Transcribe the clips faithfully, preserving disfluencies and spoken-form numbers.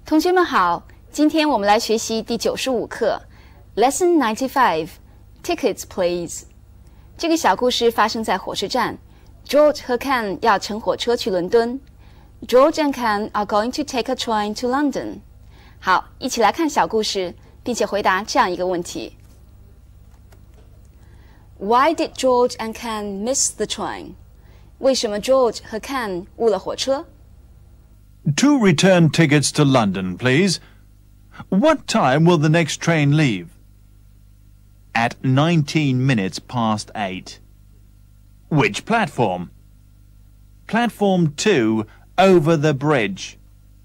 同学们好，今天我们来学习第九十五课 Lesson ninety-five Tickets Please。 这个小故事发生在火车站， George 和 Ken 要乘火车去伦敦。 George and Ken are going to take a train to London。 好，一起来看小故事，并且回答这样一个问题。 Why did George and Ken miss the train？ 为什么 George 和 Ken 误了火车？ Two return tickets to London, please. What time will the next train leave? At nineteen minutes past eight. Which platform? Platform two, over the bridge.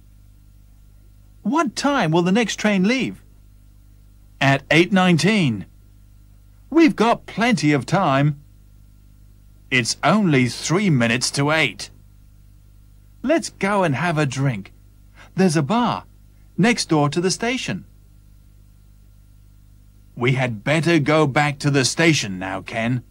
What time will the next train leave? At eight nineteen. We've got plenty of time. It's only three minutes to eight. Let's go and have a drink. There's a bar next door to the station. We had better go back to the station now, Ken.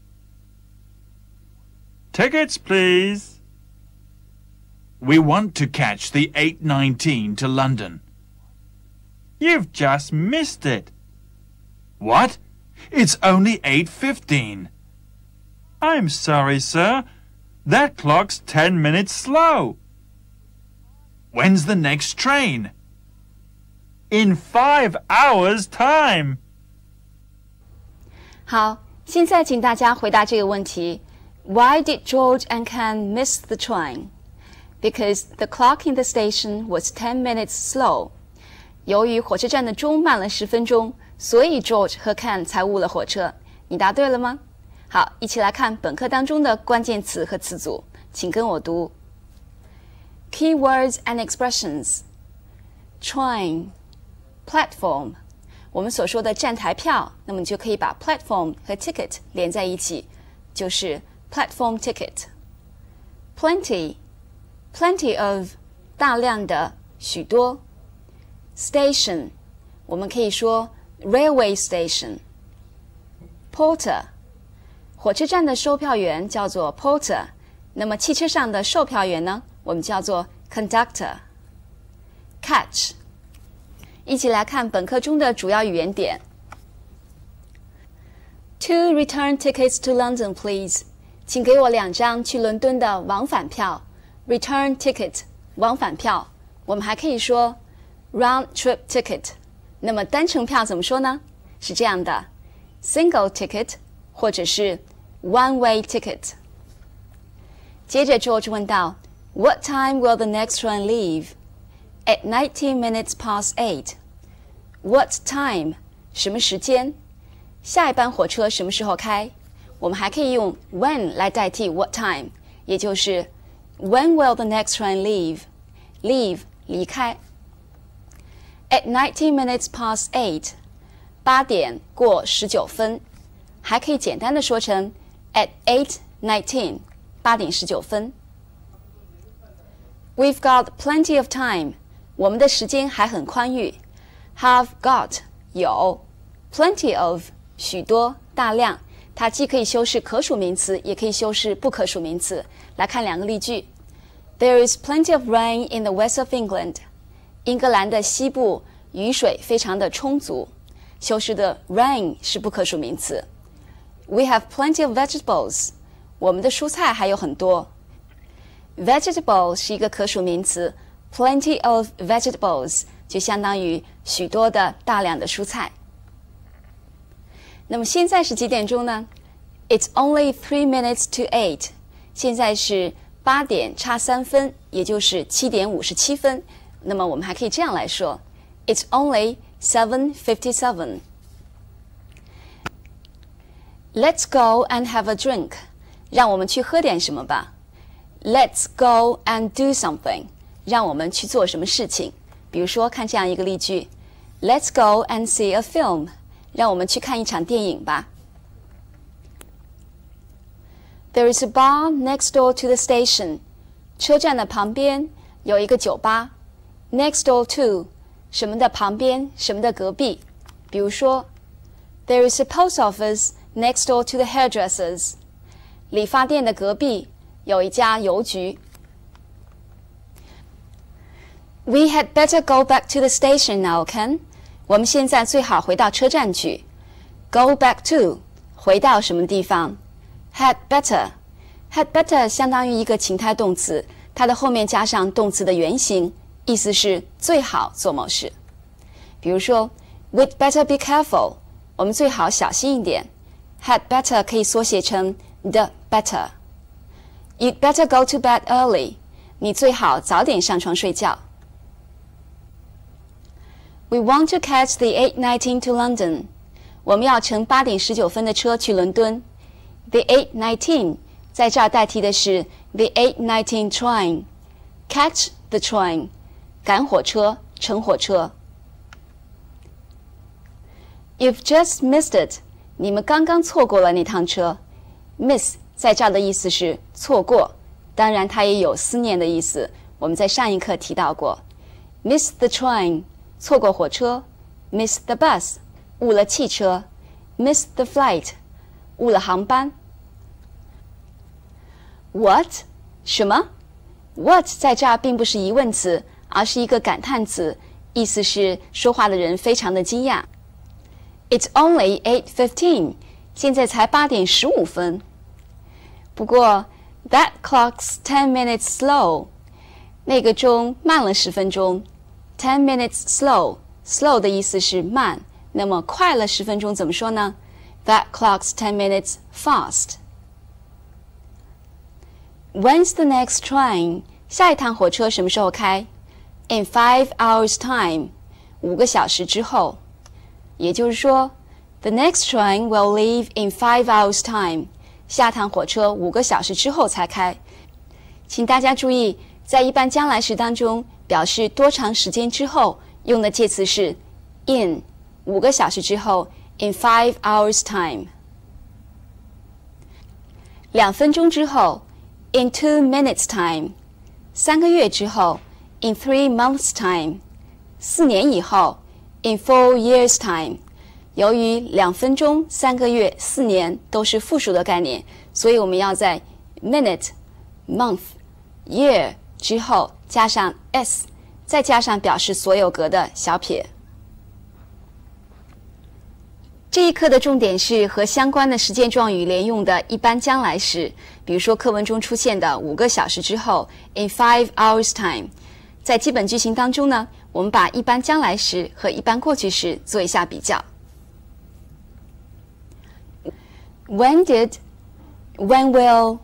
Tickets, please. We want to catch the eight nineteen to London. You've just missed it. What? It's only eight fifteen. I'm sorry, sir. That clock's ten minutes slow. When's the next train? In five hours' time. 好，现在请大家回答这个问题。 Why did George and Ken miss the train? Because the clock in the station was ten minutes slow. 由于火车站的钟慢了十分钟，所以 George 和 Ken 才误了火车。你答对了吗？好，一起来看本课当中的关键词和词组，请跟我读。Keywords and expressions. Train, platform. 我们所说的站台票，那么你就可以把 platform 和 ticket 连在一起，就是 platform ticket. Plenty, plenty of 大量的，许多。Station 我们可以说 railway station. Porter 火车站的售票员叫做 porter， 那么汽车上的售票员呢，我们叫做 conductor。 Catch 一起来看本课中的主要语言点。 Two return tickets to London, please. 请给我两张去伦敦的往返票。 Return ticket 往返票，我们还可以说 round trip ticket。 那么单程票怎么说呢？是这样的 single ticket 或者是 one way ticket。 接着 George 问道 What time will the next train leave? At nineteen minutes past eight. What time? 什么时间？下一班火车什么时候开？我们还可以用 when 来代替 what time， 也就是 When will the next train leave? Leave 离开。At nineteen minutes past eight. 八点过十九分，还可以简单的说成 at eight nineteen. 八点十九分。We've got plenty of time. 我们的时间还很宽裕。Have got 有 plenty of 许多大量，它既可以修饰可数名词，也可以修饰不可数名词。来看两个例句。There is plenty of rain in the west of England. 英格兰的西部雨水非常的充足。修饰的 rain 是不可数名词。We have plenty of vegetables. 我们的蔬菜还有很多。Vegetable 是一个可数名词 ，plenty of vegetables 就相当于许多的大量的蔬菜。那么现在是几点钟呢？ It's only three minutes to eight. 现在是八点差三分，也就是七点五十七分。那么我们还可以这样来说 ，It's only seven fifty-seven. Let's go and have a drink. 让我们去喝点什么吧。Let's go and do something. 让我们去做什么事情。比如说，看这样一个例句 ：Let's go and see a film. 让我们去看一场电影吧。There is a bar next door to the station. 车站的旁边有一个酒吧。Next door to 什么的旁边，什么的隔壁。比如说 ，There is a post office next door to the hairdressers. 理发店的隔壁有一家邮局。 We had better go back to the station now, Ken. 我们现在最好回到车站去。Go back to 回到什么地方 ？Had better had better 相当于一个情态动词，它的后面加上动词的原形，意思是最好做某事。比如说 We'd better be careful 我们最好小心一点。Had better 可以缩写成 the better。 You'd better go to bed early 你最好早点上床睡觉。We want to catch the eight nineteen to London 我们要乘八点十九分的车去伦敦。The eight nineteen 在这儿代替的是 the eight nineteen train catch the train 赶火车乘火车。You've just missed it 你们刚刚错过了那趟车。 Miss 在这儿的意思是错过，当然它也有思念的意思，我们在上一课提到过。 Miss the train 错过火车。 Miss the bus 误了汽车。 Miss the flight 误了航班。 What 什么 What 在这儿并不是疑问词，而是一个感叹词，意思是说话的人非常的惊讶。 It's only eight fifteen 现在才八点十五分。不过 That clock's ten minutes slow 那个钟慢了十分钟。 ten minutes slow slow 的意思是慢，那么快了十分钟怎么说呢？ That clock's ten minutes fast。 When's the next train 下一趟火车什么时候开？ In five hours time 五个小时之后。也就是说 The next train will leave in five hours time 下趟火车五个小时之后才开。请大家注意，在一般将来时当中，表示多长时间之后用的介词是 in 五个小时之后 in five hours time。 两分钟之后 in two minutes time。 三个月之后 in three months time。 四年以后in four years time。 由于两分钟、三个月、四年都是复数的概念，所以我们要在 minute、month、year 之后加上 s， 再加上表示所有格的小撇。这一课的重点是和相关的实践状语连用的一般将来时，比如说课文中出现的五个小时之后 in five hours time。 在基本句型当中呢，我们把一般将来时和一般过去时做一下比较。When did, when will,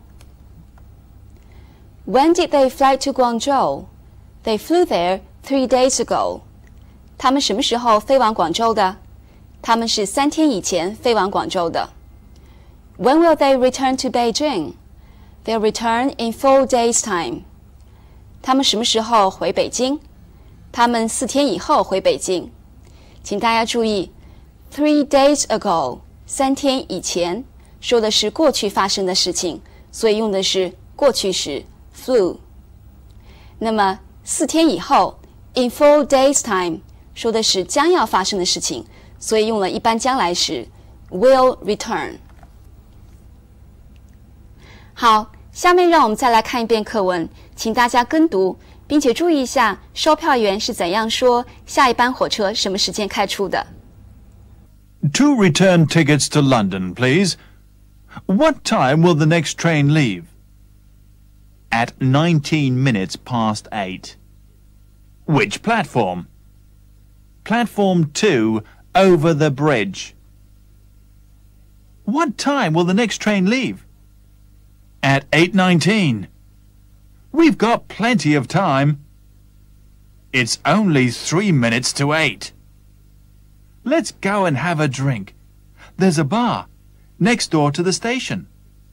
when did they fly to Guangzhou? They flew there three days ago. 他们什么时候飞往广州的？他们是三天以前飞往广州的。When will they return to Beijing? They'll return in four days' time. 他们什么时候回北京？他们四天以后回北京。请大家注意 ，three days ago 三天以前说的是过去发生的事情，所以用的是过去时 flew。那么四天以后 in four days time 说的是将要发生的事情，所以用了一般将来时 will return。好，下面让我们再来看一遍课文，请大家跟读，并且注意一下售票员是怎样说下一班火车什么时间开出的。 Two return tickets to London, please. What time will the next train leave? At nineteen minutes past eight. Which platform? Platform two, over the bridge. What time will the next train leave? At eight nineteen. We've got plenty of time. It's only three minutes to eight. Let's go and have a drink. There's a bar next door to the station.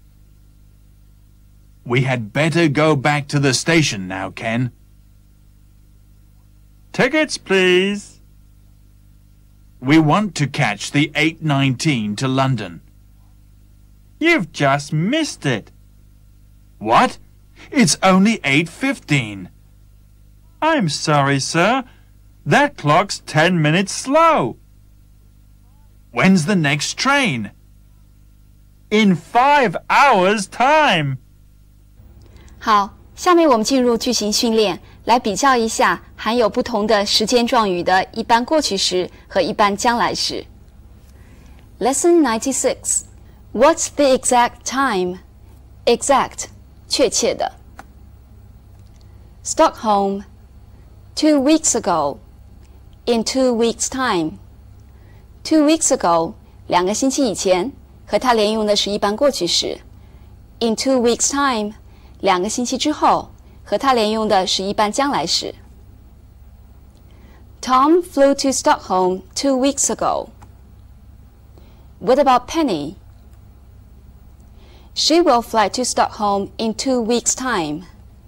We had better go back to the station now, Ken. Tickets, please. We want to catch the eight nineteen to London. You've just missed it. What? It's only eight fifteen. I'm sorry, sir. That clock's ten minutes slow. When's the next train? In five hours' time. 好， 下面我们进入句型训练，来比较一下含有不同的时间状语的一般过去时和一般将来时。Lesson ninety-six. What's the exact time? Exact, 确切的。Stockholm, two weeks ago. In two weeks' time. Two weeks ago, 两个星期以前，和它连用的是一般过去时。In two weeks' time, 两个星期之后，和它连用的是一般将来时。Tom flew to Stockholm two weeks ago. What about Penny? She will fly to Stockholm in two weeks' time.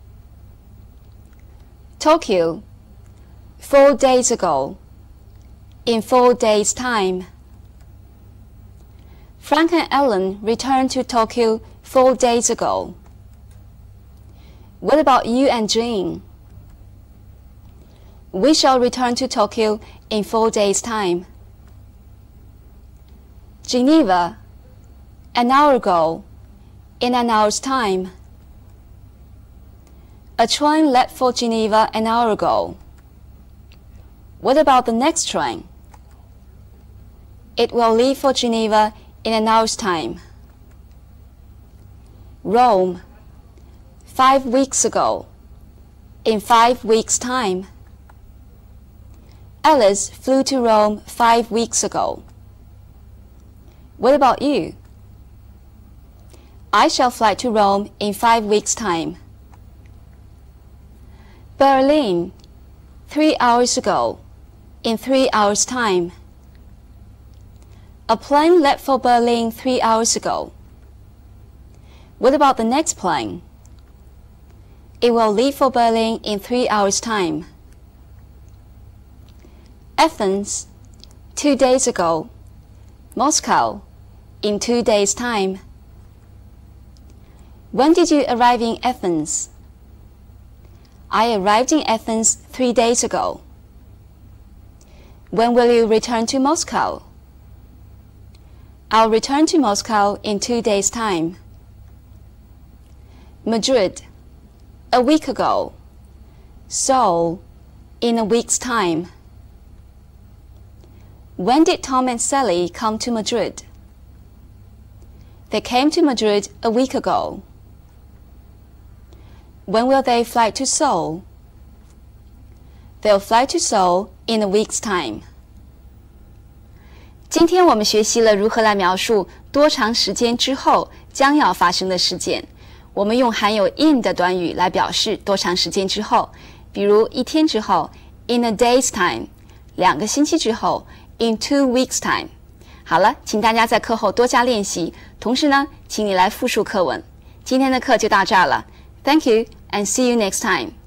Tokyo, four days ago. In four days' time. Frank and Ellen returned to Tokyo four days ago. What about you and Jean? We shall return to Tokyo in four days' time. Geneva, an hour ago. In an hour's time. A train left for Geneva an hour ago. What about the next train? It will leave for Geneva in an hour's time. Rome, five weeks ago. In five weeks' time. Alice flew to Rome five weeks ago. What about you? I shall fly to Rome in five weeks' time. Berlin, three hours ago. In three hours' time. A plane left for Berlin three hours ago. What about the next plane? It will leave for Berlin in three hours' time. Athens, two days ago. Moscow, in two days' time. When did you arrive in Athens? I arrived in Athens three days ago. When will you return to Moscow? I'll return to Moscow in two days' time. Madrid, a week ago. Seoul, in a week's time. When did Tom and Sally come to Madrid? They came to Madrid a week ago. When will they fly to Seoul? They'll fly to Seoul in a week's time. 今天我们学习了如何来描述多长时间之后将要发生的事件。我们用含有 in 的短语来表示多长时间之后，比如一天之后 in a day's time， 两个星期之后 in two weeks' time。好了，请大家在课后多加练习，同时呢，请你来复述课文。今天的课就到这儿了。Thank you and see you next time.